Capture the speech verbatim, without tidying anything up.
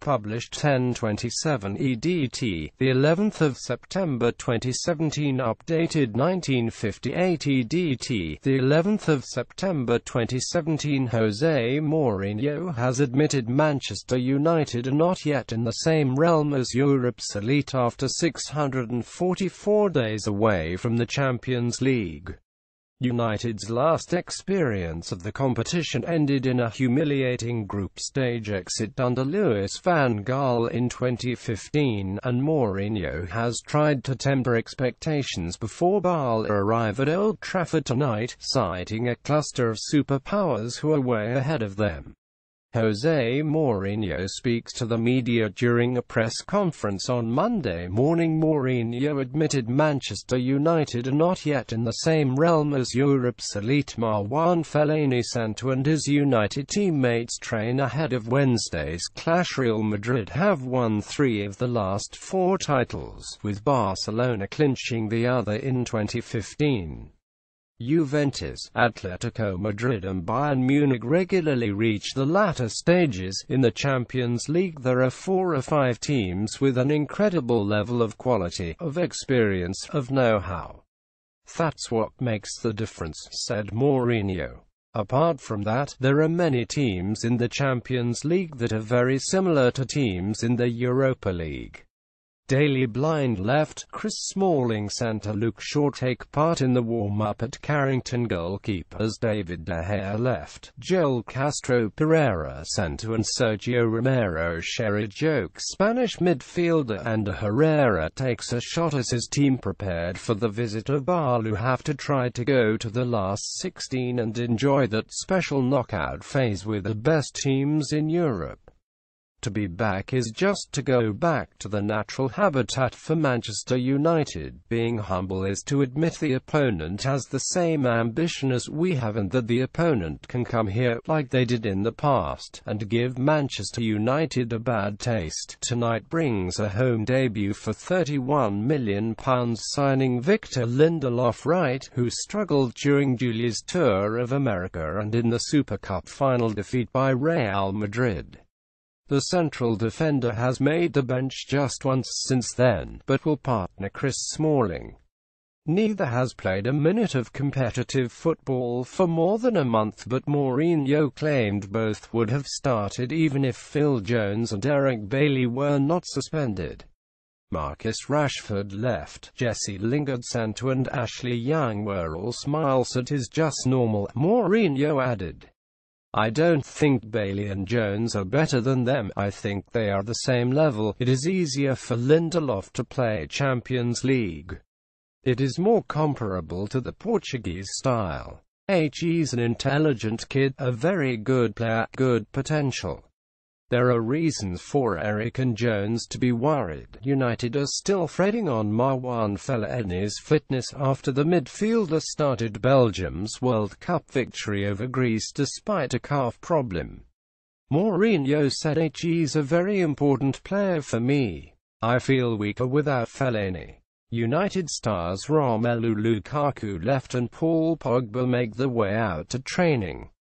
published ten twenty-seven E D T, the eleventh of September twenty seventeen. Updated nineteen fifty-eight E D T, the eleventh of September twenty seventeen. Jose Mourinho has admitted Manchester United are not yet in the same realm as Europe's elite after six hundred forty-four days away from the Champions League. United's last experience of the competition ended in a humiliating group stage exit under Louis van Gaal in twenty fifteen, and Mourinho has tried to temper expectations before Basle arrive at Old Trafford tonight, citing a cluster of superpowers who are way ahead of them. Jose Mourinho speaks to the media during a press conference on Monday morning. Mourinho admitted Manchester United are not yet in the same realm as Europe's elite. Marouane Fellaini Santo and his United teammates train ahead of Wednesday's clash. Real Madrid have won three of the last four titles, with Barcelona clinching the other in twenty fifteen. Juventus, Atletico Madrid and Bayern Munich regularly reach the latter stages. In the Champions League there are four or five teams with an incredible level of quality, of experience, of know-how. That's what makes the difference, said Mourinho. Apart from that, there are many teams in the Champions League that are very similar to teams in the Europa League. Daily Blind left, Chris Smalling Santa Luke Shaw take part in the warm-up at Carrington. Goalkeepers David De Gea left, Joel Castro Pereira Santo and Sergio Romero share a joke. Spanish midfielder Ander Herrera takes a shot as his team prepared for the visit of Basle, who have to try to go to the last sixteen and enjoy that special knockout phase with the best teams in Europe. To be back is just to go back to the natural habitat for Manchester United. Being humble is to admit the opponent has the same ambition as we have and that the opponent can come here, like they did in the past, and give Manchester United a bad taste. Tonight brings a home debut for thirty-one million pounds signing Victor Lindelof, right, who struggled during Julia's tour of America and in the Super Cup final defeat by Real Madrid. The central defender has made the bench just once since then, but will partner Chris Smalling. Neither has played a minute of competitive football for more than a month, but Mourinho claimed both would have started even if Phil Jones and Eric Bailly were not suspended. Marcus Rashford left, Jesse Lingard, Santo and Ashley Young were all smiles. It is just normal, Mourinho added. I don't think Bailey and Jones are better than them, I think they are the same level. It is easier for Lindelof to play Champions League. It is more comparable to the Portuguese style. He's an intelligent kid, a very good player, good potential. There are reasons for Eric and Jones to be worried. United are still fretting on Marouane Fellaini's fitness after the midfielder started Belgium's World Cup victory over Greece despite a calf problem. Mourinho said, "He's a very important player for me. I feel weaker without Fellaini." United stars Romelu Lukaku left and Paul Pogba make the way out to training.